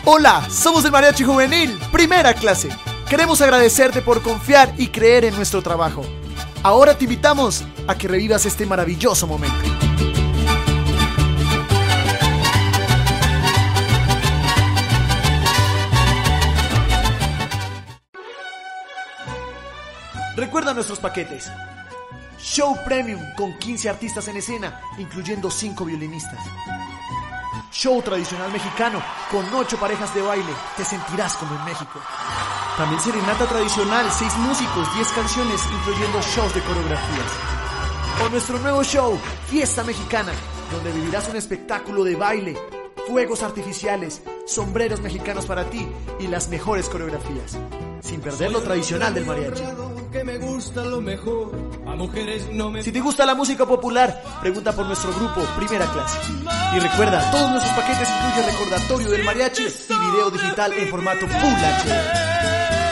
Hola, somos el Mariachi Juvenil, primera clase. Queremos agradecerte por confiar y creer en nuestro trabajo. Ahora te invitamos a que revivas este maravilloso momento. Recuerda nuestros paquetes. Show Premium con 15 artistas en escena, incluyendo 5 violinistas. Show tradicional mexicano con 8 parejas de baile, te sentirás como en México. También serenata tradicional, 6 músicos, 10 canciones, incluyendo shows de coreografías. O nuestro nuevo show, Fiesta Mexicana, donde vivirás un espectáculo de baile, fuegos artificiales, sombreros mexicanos para ti y las mejores coreografías, sin perder lo tradicional del mariachi. Si te gusta la música popular, pregunta por nuestro grupo Primera Clase. Y recuerda, todos nuestros paquetes incluyen recordatorio del mariachi y video digital en formato Full HD.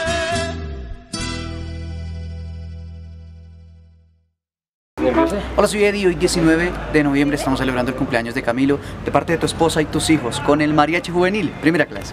Hola, soy Eddie. Hoy 19 de noviembre estamos celebrando el cumpleaños de Camilo de parte de tu esposa y tus hijos con el Mariachi Juvenil, Primera Clase.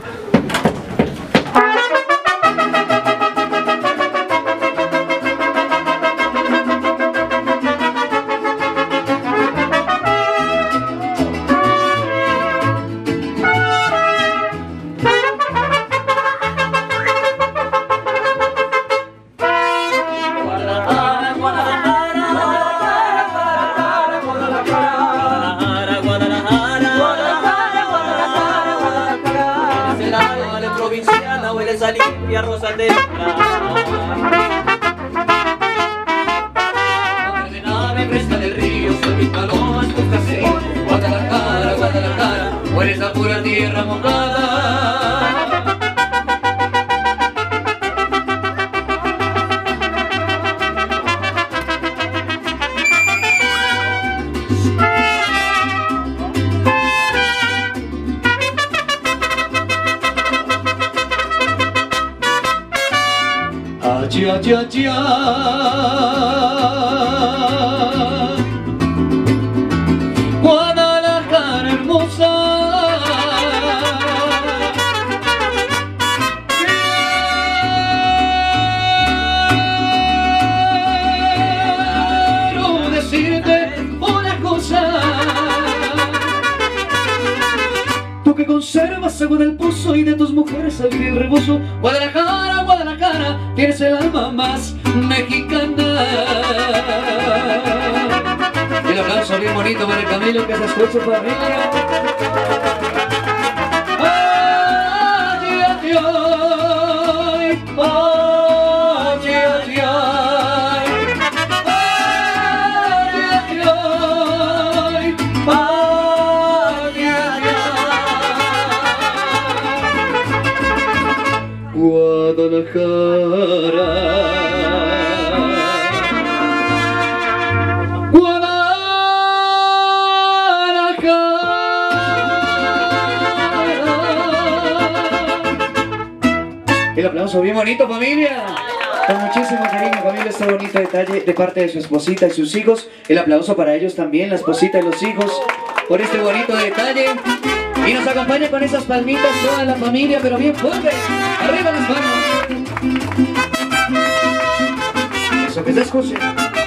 Huele esa limpia rosa de me presta del río, son mis palomas, tus caseríos. Guadalajara, huele esa pura tierra mojada. Ya, ya, ya. Guadalajara hermosa, quiero decirte una cosa. Tú que conservas agua del pozo y de tus mujeres el vil rebozo. Guadalajara, Guadalajara, tienes el alma más mexicana. Y el aplauso bien bonito para el Camilo que se escucha para arriba. Ay, ay, ay, ay, ay, ay. Guadalajara, el aplauso bien bonito, familia. Con muchísimo cariño, familia, este bonito detalle de parte de su esposita y sus hijos. El aplauso para ellos también, la esposita y los hijos, por este bonito detalle. Y nos acompaña con esas palmitas toda la familia, pero bien fuerte. Arriba las manos. Eso que se escuche.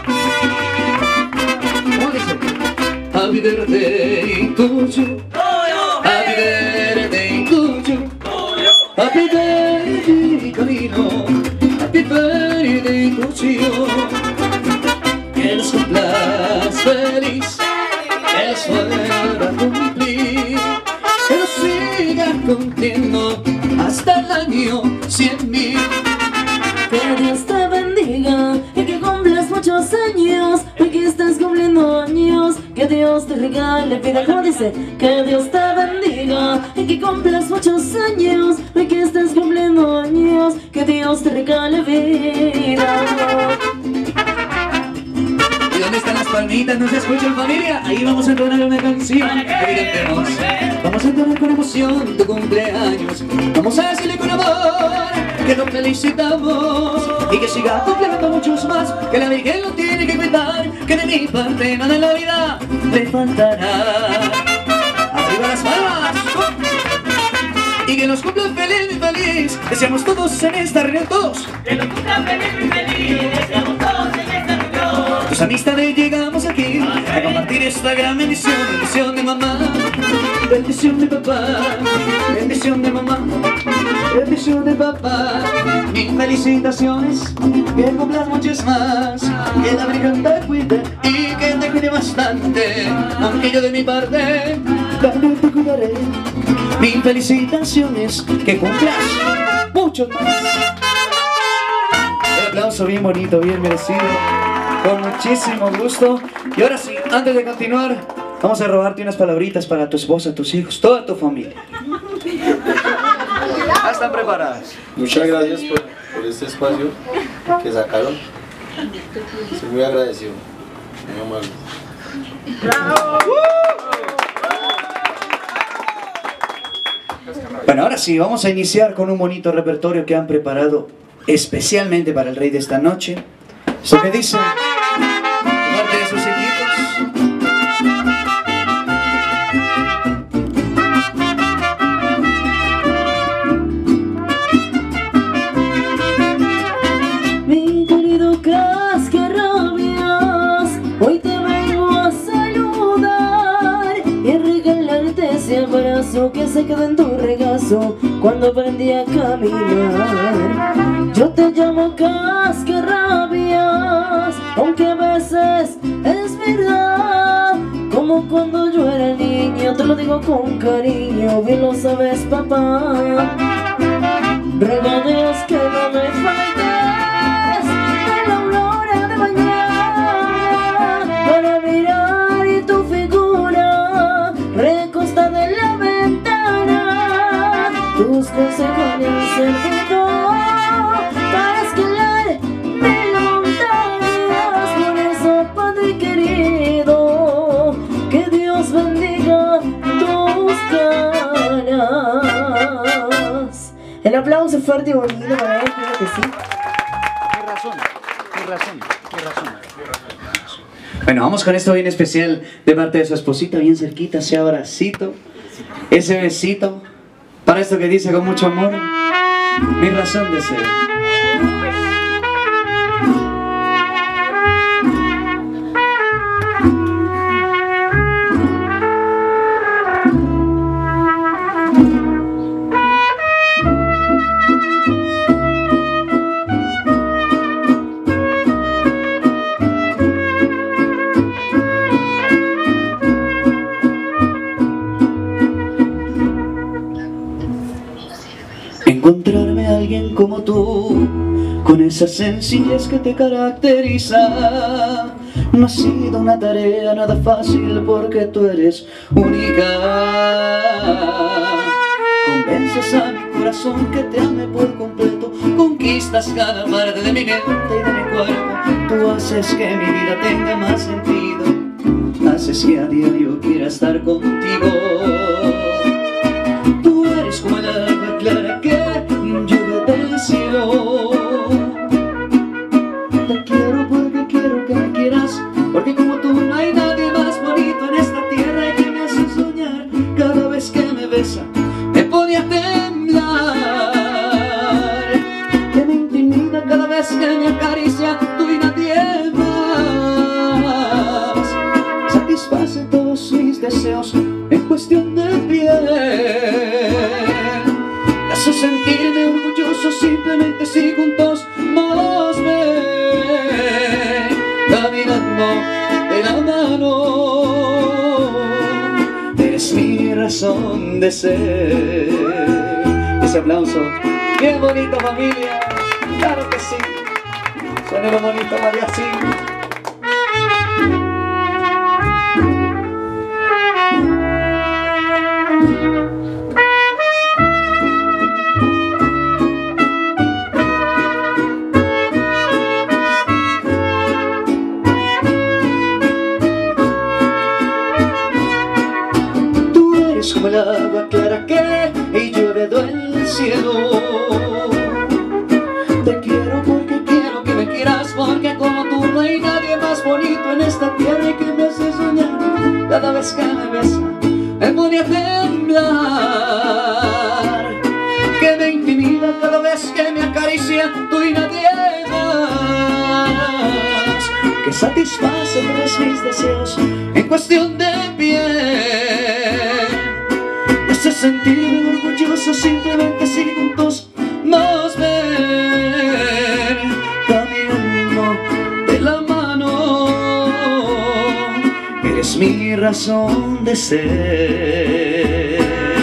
¿Cómo dice? Happy birthday to you. Happy birthday to you. Happy birthday, Camilo. Happy birthday to you. Que los cumplas feliz, que los pueda cumplir, que los siga cumpliendo hasta el año 100,000. Que Dios te bendiga y que cumplas muchos años, y que estés cumpliendo años, que Dios te regale vida. Como dice, que Dios te bendiga y que cumplas muchos años, y que estés cumpliendo años, que Dios te regale vida. ¿Y dónde están las palmitas? ¿No se escuchan, familia? Ahí vamos a entonar una canción. Evidentemos. Vamos a entonar con emoción tu cumpleaños. Vamos a decirle con amor que lo felicitamos y que siga cumpliendo muchos más, que la Virgen lo tiene que cuidar, que de mi parte nada en la vida le faltará. Arriba las palmas. Y y que los cumpla feliz, muy feliz. Deseamos todos en esta reunión, todos. Que los cumpla feliz, muy feliz. Deseamos todos en esta reunión. Tus amistades llegamos aquí a compartir esta gran bendición. Bendición de mamá, bendición de papá, bendición de mamá, bendición de papá. Mil felicitaciones, que cumplas muchas más. Que la Virgen te cuide y que te cuide bastante. Aunque yo de mi parte también te cuidaré. Mil felicitaciones, que cumplas mucho más. Un aplauso bien bonito, bien merecido, con muchísimo gusto. Y ahora sí, antes de continuar, vamos a robarte unas palabritas para tu esposa, tus hijos, toda tu familia. ¿Están preparadas? Muchas gracias por este espacio que sacaron. Estoy muy agradecido. Muy amable. Bueno, ahora sí, vamos a iniciar con un bonito repertorio que han preparado especialmente para el rey de esta noche. Eso que dice, de parte de sus hijitos. Mi querido Cascarrabias, hoy te vengo a saludar y regalarte ese abrazo que se quedó en tu regazo cuando aprendí a caminar. Yo te llamo Cascarrabias, aunque a veces es verdad, como cuando yo era niño, te lo digo con cariño, bien lo sabes, papá. Ruego a Dios que no me faltes de la aurora de mañana para mirar y tu figura recostada en la ventana. Tus consejos me han servido para escalar mil montañas. Por eso, Padre querido, que Dios bendiga tus caras. El aplauso fuerte y bonito para él, creo que sí. Qué razón. Bueno, vamos con esto bien especial de parte de su esposita, bien cerquita, ese abracito, ese besito, para esto que dice con mucho amor, mi razón de ser. Encontrarme a alguien como tú, con esa sencillez que te caracteriza, no ha sido una tarea nada fácil porque tú eres única. Convences a mi corazón que te ame por completo, conquistas cada parte de mi mente y de mi cuerpo. Tú haces que mi vida tenga más sentido, haces que a diario quiera estar contigo. Tú eres como el agua clara que llueve del cielo. Te quiero porque quiero que me quieras, porque como tú no hay nadie más bonito en esta tierra y que me hace soñar. Cada vez que me besa me pone a temblar, que me intimida cada vez que me acaricia tú y nadie más. Satisface todos mis deseos en cuestión de piel, me hace sentirme orgulloso simplemente si juntos nos ven, caminando de la mano. Eres mi razón de ser. Ese aplauso, bien bonito, familia, claro que sí. Suena lo bonito, María, sí. Como el agua clara que llueve del cielo. Te quiero porque quiero que me quieras, porque como tú no hay nadie más bonito en esta tierra y que me hace soñar. Cada vez que me besa me pone a temblar, que satisface todos mis deseos en cuestión de piel. Me hace sentirme orgulloso simplemente si juntos nos ven caminando de la mano. Eres mi razón de ser.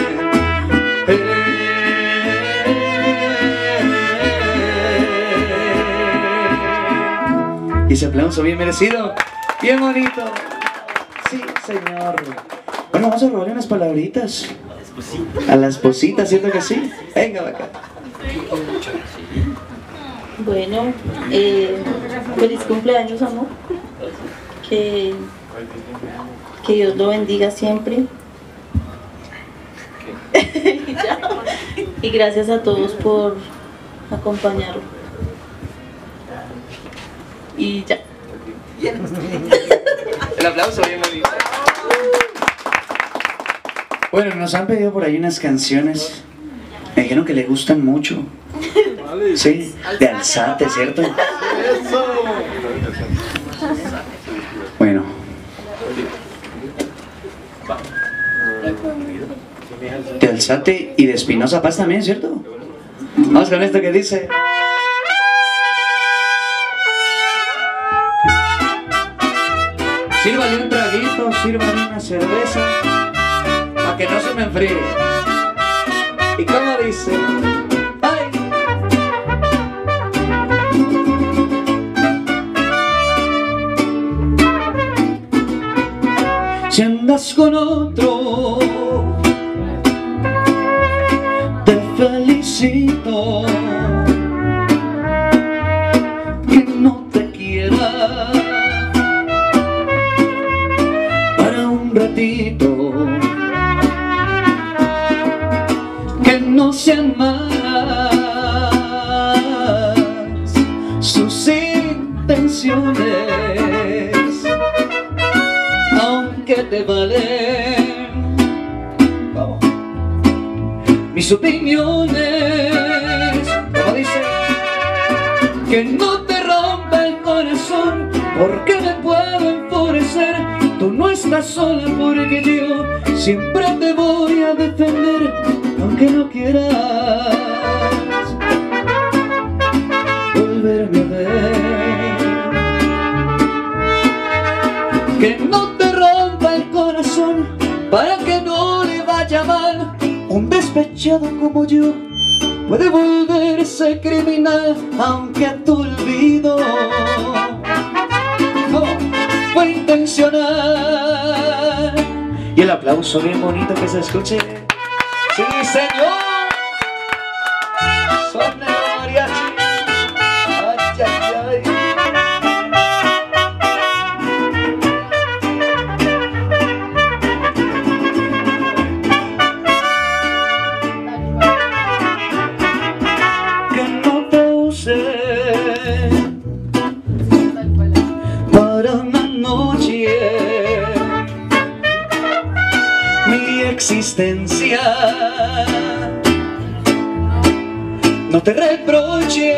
Y ese aplauso bien merecido, bien bonito. Sí, señor. Bueno, vamos a robarle unas palabritas a la esposita, ¿cierto que sí? Venga, acá. Bueno, feliz cumpleaños, amor. Que Dios lo bendiga siempre. Y gracias a todos por acompañarlo. Y ya. El aplauso bien bonito. Bueno, nos han pedido por ahí unas canciones. Me dijeron que le gustan mucho. Sí, de Alzate, ¿cierto? Bueno. De Alzate y de Espinosa Paz también, ¿cierto? Vamos con esto que dice. Sírvale un traguito, sírvale una cerveza, para que no se me enfríe. ¿Y cómo dice? ¡Ay! Si andas con otro, te felicito. Que no te quiera para un ratito, que no sean malas sus intenciones, aunque te valen, vamos, mis opiniones. Como dice, que no te rompa el corazón, porque me puedo enfurecer. Tú no estás sola porque yo siempre te voy a defender, aunque no quieras volverme a ver. Que no te rompa el corazón para que no le vaya mal. Un despechado como yo puede volverse criminal, aunque a tu olvido no fue intencional. Y el aplauso bien bonito que se escuche. ¡Sí, señor! Son de mariachi. ¡Ay, ay, ay! Que no te use para una noche mi existencia. No te reproche,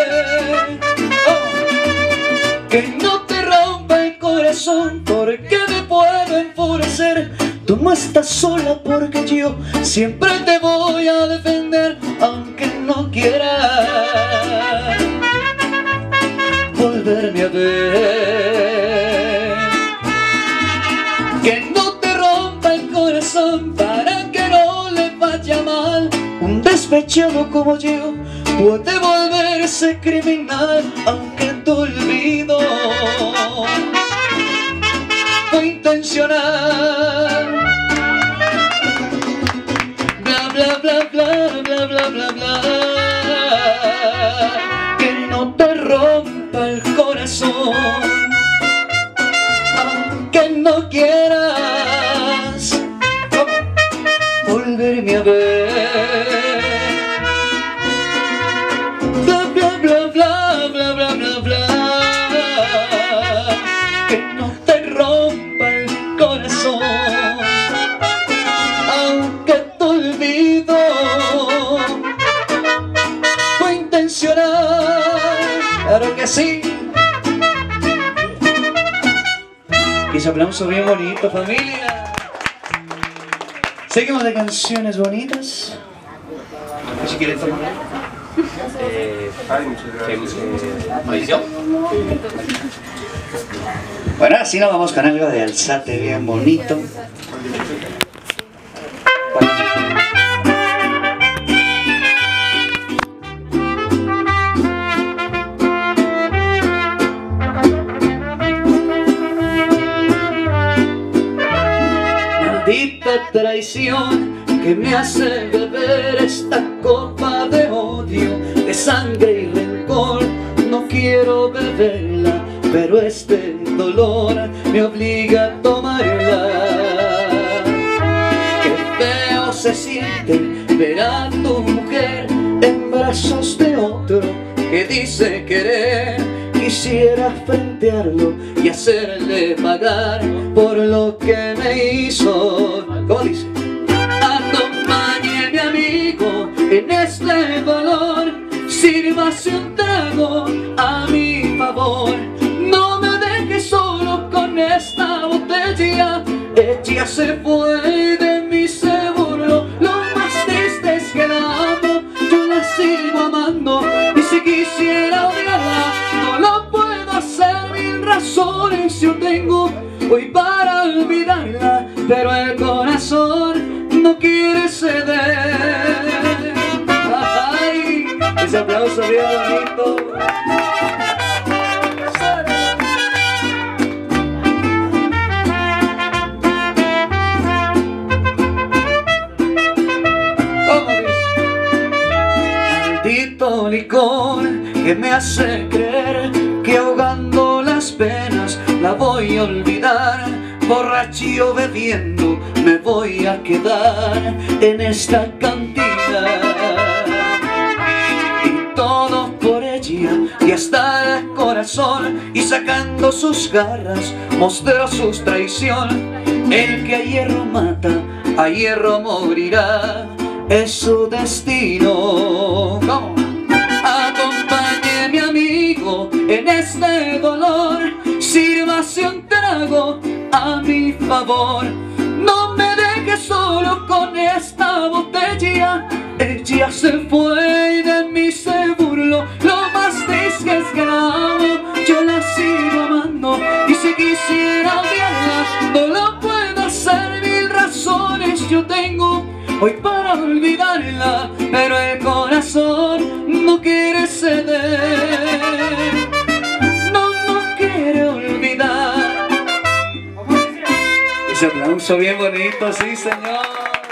que no te rompa el corazón, porque me puedo enfurecer. Tú no estás sola porque yo siempre te voy a defender, aunque no quieras volverme a ver. Que no te rompa el corazón para que no le vaya mal. Un despechado como yo puede volverse criminal, aunque tu olvido fue intencional. Bla bla bla bla bla bla bla bla. Que no te rompa el corazón, aunque no quieras volverme a ver. Bla bla bla bla bla bla bla bla. Que no te rompa el corazón, aunque tu olvido fue intencional. Claro que sí. Y ese aplauso bien bonito, familia. Seguimos de canciones bonitas. Si quieren tomar. Bueno, así nos vamos con algo de Alzate bien bonito. Maldita traición que me hace beber esta copa de odio, de sangre y rencor. No quiero beberla, pero este dolor me obliga a tomarla. Qué feo se siente ver a tu mujer en brazos de otro que dice querer. Quisiera frentearlo y hacerle pagar por lo que me hizo. ¿Cómo dice? Acompañe mi amigo en este dolor, sírvase un trago a mi favor. No me deje solo con esta botella. Ella se fue de mí, se burló. Lo más triste es que la amo, yo la sigo amando. Y si quisiera odiarla, no lo puedo hacer. Mil razones yo tengo hoy para olvidarla, pero el corazón no quiere ceder. Ay, ese aplauso bien bonito. Maldito licor que me hace creer que ahogando las penas la voy a olvidar. Borracho bebiendo me voy a quedar en esta cantina. Y todo por ella, y hasta el corazón. Y sacando sus garras mostró su traición. El que a hierro mata, a hierro morirá. Es su destino. ¿Cómo? Acompañe mi amigo en este dolor, sírvase un trago a mi favor. No me deje solo con esta botella. Ella se fue y de mí se burló. Lo más triste es que la amo, yo la sigo amando. Y si quisiera odiarla, no lo puedo hacer. Mil razones yo tengo hoy para olvidarla, pero el corazón no quiere ceder. No quiere olvidar. Ese aplauso bien bonito, sí señor.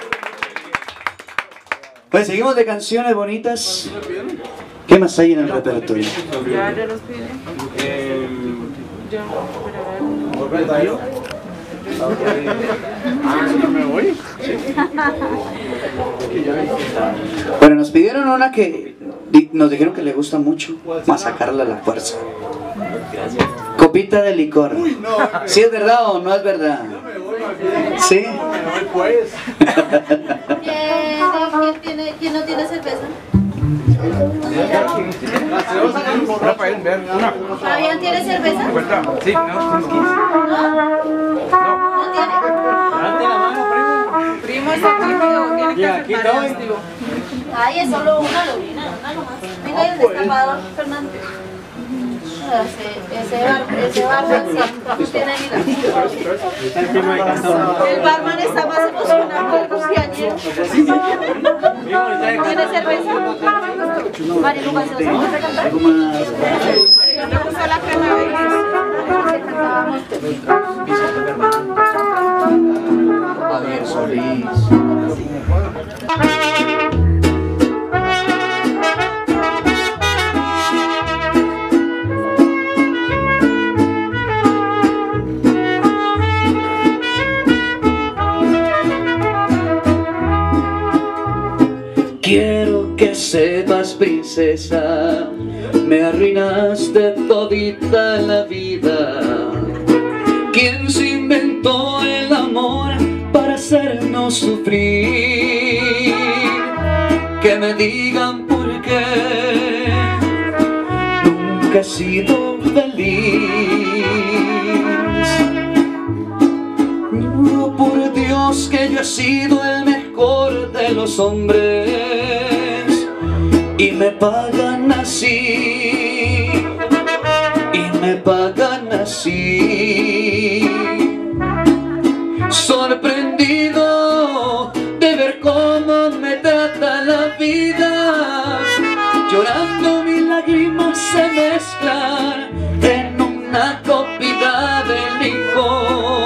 Pues seguimos de canciones bonitas. ¿Qué más hay en el repertorio? Ya los pide. Bueno, nos pidieron una que nos dijeron que le gusta mucho, masacarla a la fuerza. Copita de licor. ¿Sí es verdad o no es verdad? ¿Sí? ¿Quién no tiene cerveza? ¿Fabián tiene cerveza? Sí, no, ¿No tiene? primo es aquí, tiene que aceptar el estilo. Ay, es solo una lobina, una nomás. Venga, el destapador, Fernando. Ese barman sí, tiene el barman está más emocionado que el cumpleañero. ¿Tiene cerveza? María Lucas, ¿se nos puede cantar? ¿Le gusta la Javier Solís. Quiero que sepas, princesa, me arruinaste todita la vida. ¿Quién se inventó el amor para hacernos sufrir? Que me digan por qué nunca he sido feliz. Dios que yo he sido el mejor de los hombres y me pagan así, y me pagan así. Sorprendido de ver cómo me trata la vida, llorando mis lágrimas se mezclan en una copita de licor.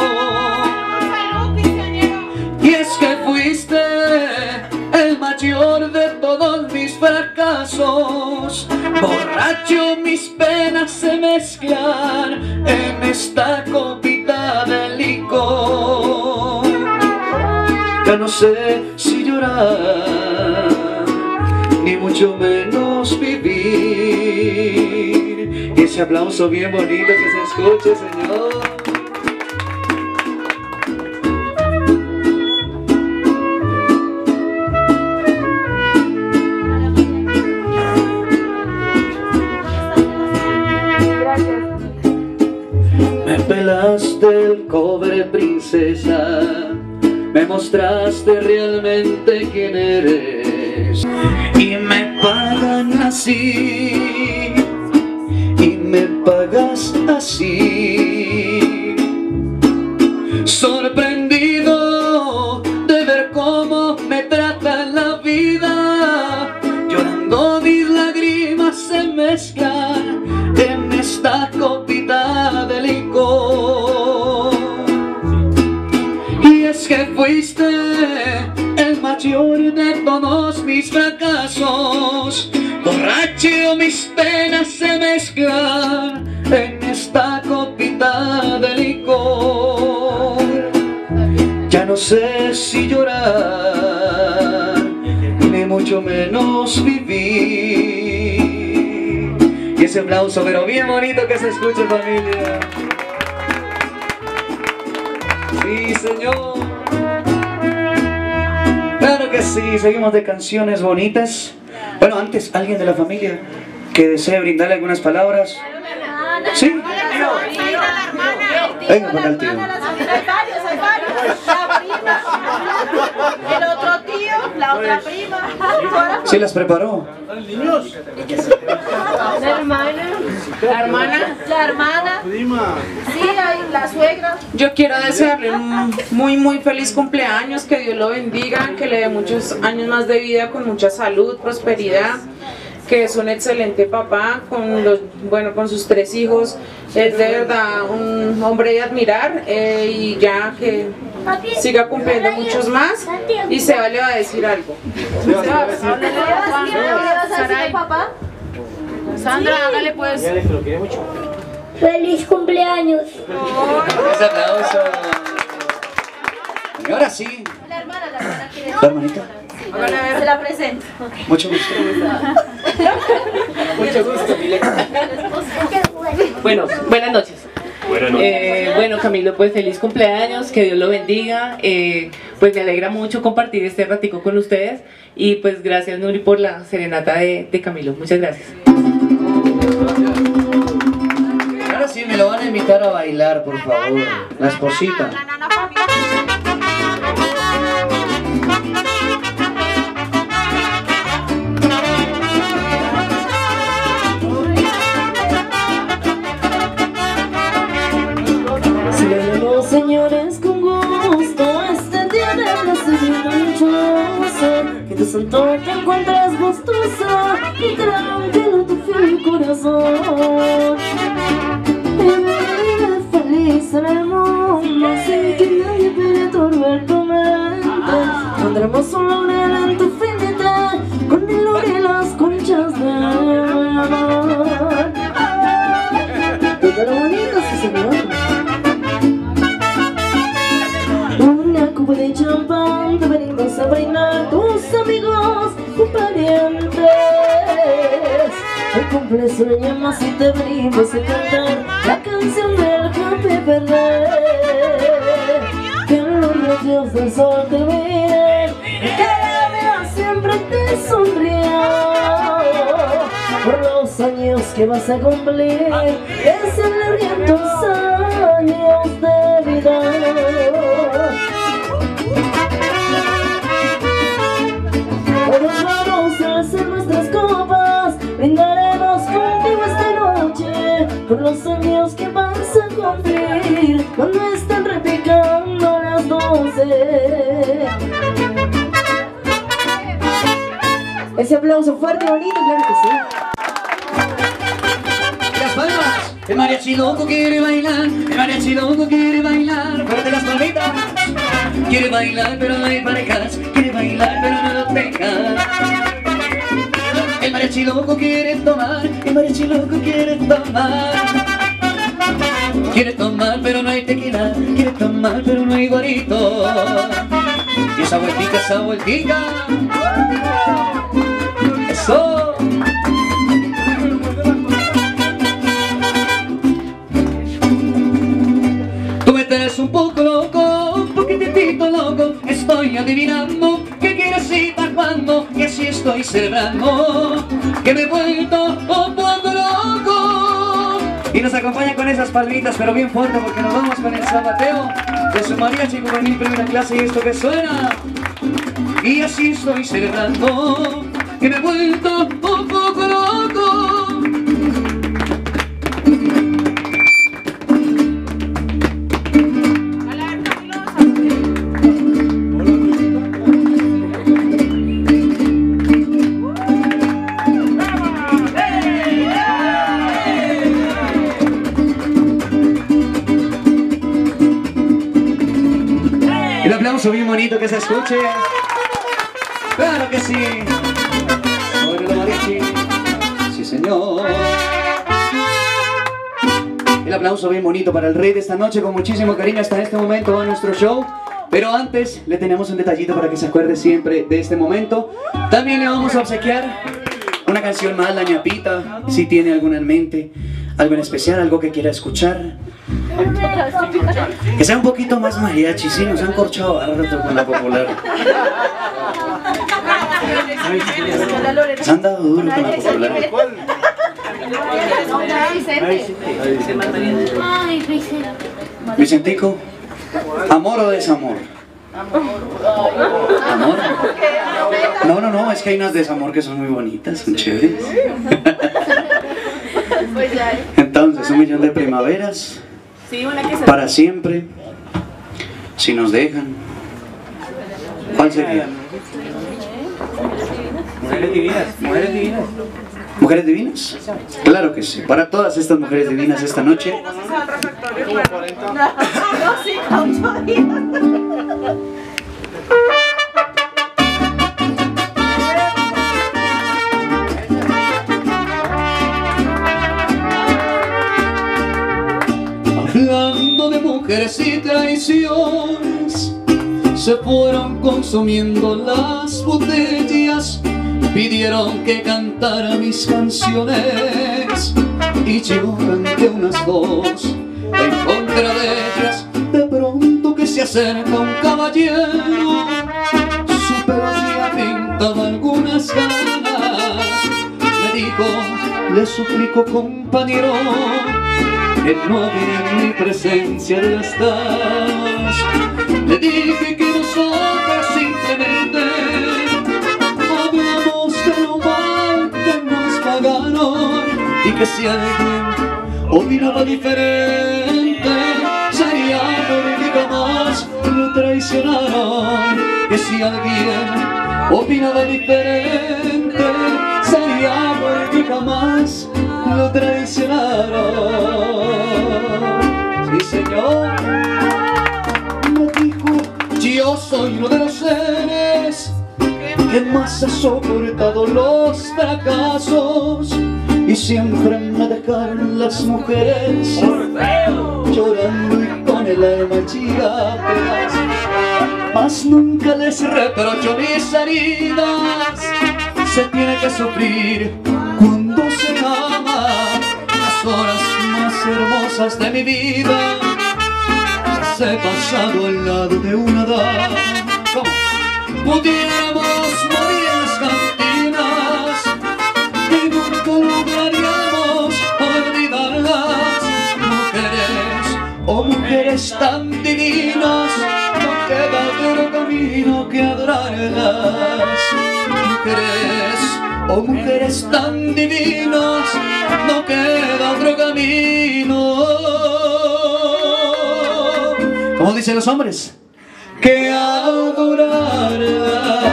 Y es que fuiste el mayor de todos mis fracasos, borracho mis penas se mezclan en esta copita de licor. Ya no sé si llorar, ni mucho menos vivir. Y ese aplauso bien bonito que se escuche, Señor. Me pelaste el cobre, princesa, me mostraste realmente quién eres. Y me pagan así, y me pagas así. Sorprendido de ver cómo me trata la vida, llorando mis lágrimas se mezclan en esta copita de licor. Y es que fuiste el mayor de todos mis fracasos, borracho mis penas se mezclan en esta copita de licor. Ya no sé si llorar, ni mucho menos vivir. Y ese aplauso pero bien bonito que se escuche, familia. Sí, Señor. Claro que sí, seguimos de canciones bonitas. Bueno, antes, ¿alguien de la familia que desee brindarle algunas palabras? ¿Sí? Venga, para el tío. Hay varios. La prima, el otro tío, la otra prima. ¿Sí las preparó? La hermana. Sí, hay la suegra. Yo quiero desearle un muy feliz cumpleaños, que Dios lo bendiga, que le dé muchos años más de vida con mucha salud, prosperidad, que es un excelente papá con sus 3 hijos. Es de verdad un hombre de admirar, y ya que siga cumpliendo muchos más. Y Seba le va a decir algo. Papá? Sandra, hágale pues. ¡Feliz cumpleaños! Ese aplauso. Y ahora sí. La hermana quiere. ¿La hermanita? Se la presento. Mucho gusto. Mucho gusto, Bueno, buenas noches. Bueno, Camilo, pues feliz cumpleaños, que Dios lo bendiga. Pues me alegra mucho compartir este ratico con ustedes. Y pues gracias, Nuri, por la serenata de Camilo. Muchas gracias. Ahora sí me lo van a invitar a bailar, por favor. La esposita. Señores, con gusto, este día de placer y dichoso, que tu santo te encuentras gustosa y tranquilo tu fiel corazón. Y vive feliz en el mundo sin que nadie perturbe tu mente. Pondremos un laurel en tu finita con el oro y las conchas de mar. Todo lo bonito, sí, señor. De champán te venimos a brindar tus amigos y parientes. Hoy cumpleaños y te venimos a cantar la canción del Happy Birthday. Que los rayos del sol te miren y que la vida siempre te sonría. Por los años que vas a cumplir, que celebren tus años de vida. sueños que vas a cumplir cuando están repicando las 12. Ese aplauso fuerte y bonito, claro que sí. Las palmas. El mariachi loco quiere bailar, el mariachi loco quiere bailar. Fuerte las palmitas. Quiere bailar pero no hay parejas, quiere bailar pero no lo dejas. El mariachi loco quiere tomar, el mariachi loco quiere tomar. Quiere tomar pero no hay tequila, quiere tomar pero no hay guarito. Y esa vueltica, esa vueltica. Eso. Tú me tenés un poco loco, un poquitito loco. Estoy adivinando qué quieres y para cuándo. Y así estoy celebrando que me he vuelto un poco loco. Y nos acompaña con esas palmitas, pero bien fuerte, porque nos vamos con el zapateo de su mariachi juvenil primera clase. Y esto que suena. Y así estoy celebrando que me he vuelto un poco loco. El aplauso bien bonito que se escuche. Claro que sí. Sobre los mariachi. Sí, señor. El aplauso bien bonito para el rey de esta noche, con muchísimo cariño hasta este momento a nuestro show. Pero antes le tenemos un detallito para que se acuerde siempre de este momento. También le vamos a obsequiar una canción más, la ñapita, si tiene alguna en mente, algo en especial, algo que quiera escuchar. Que sea un poquito más mariachi, sí, nos han corchado harto con la popular. Se han dado duro con la popular. Vicentico, ¿amor o desamor? ¿Amor? No, es que hay unas desamor que son muy bonitas, son chéveres. Entonces, 1.000.000 de primaveras. Para siempre. Si nos dejan. ¿Cuál sería? Mujeres divinas, mujeres divinas. ¿Mujeres divinas? Claro que sí. Para todas estas mujeres divinas esta noche. Hablando de mujeres y traiciones, se fueron consumiendo las botellas, pidieron que cantara mis canciones, y yo canté unas dos en contra de ellas. De pronto que se acerca un caballero, su pelo ya pintaba algunas canas. Me dijo, le suplico compañero, que no había en mi presencia de las damas. Le dije que nosotros simplemente hablamos de lo mal que nos pagaron, y que si alguien opinaba diferente sería porque jamás lo traicionaron. Que si alguien opinaba diferente sería porque jamás lo traicionaron. Sí, señor. Me dijo, yo soy uno de los seres que más ha soportado los fracasos, y siempre me dejaron las mujeres llorando y con el alma hecha pedazos. Mas nunca les reprocho mis heridas. Se tiene que sufrir cuando se ama. Las horas más hermosas de mi vida las he pasado al lado de una dama. Pudiéramos morir en las cantinas y nunca lograríamos olvidarlas. Mujeres, oh mujeres tan divinas, no queda otro camino que adorarlas. Mujeres, oh mujeres tan divinas, no queda otro camino ¿Cómo dicen los hombres? Que adorarla.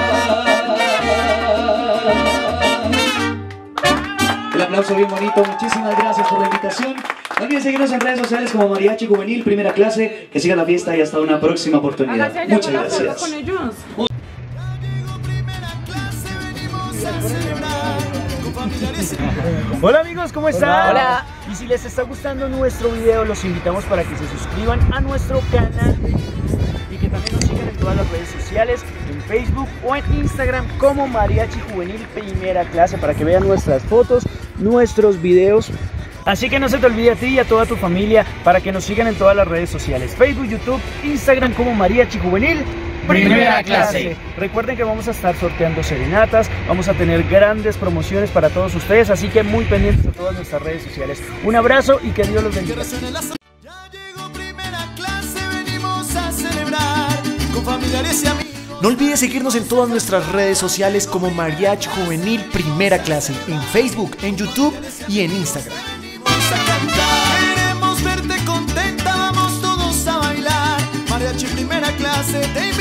El aplauso bien bonito, muchísimas gracias por la invitación. No olviden seguirnos en redes sociales como Mariachi Juvenil, primera clase. Que siga la fiesta y hasta una próxima oportunidad. Muchas gracias. Hola amigos, ¿cómo están? Hola. Y si les está gustando nuestro video, los invitamos para que se suscriban a nuestro canal y que también nos sigan en todas las redes sociales, en Facebook o en Instagram como Mariachi Juvenil Primera Clase, para que vean nuestras fotos, nuestros videos. Así que no se te olvide a ti y a toda tu familia para que nos sigan en todas las redes sociales, Facebook, YouTube, Instagram como Mariachi Juvenil Primera Clase. Recuerden que vamos a estar sorteando serenatas, vamos a tener grandes promociones para todos ustedes, así que muy pendientes de todas nuestras redes sociales. Un abrazo y que Dios los bendiga. No olvides seguirnos en todas nuestras redes sociales como Mariachi Juvenil Primera Clase, en Facebook, en YouTube y en Instagram. Queremos verte contenta, vamos todos a bailar. Mariachi Primera Clase.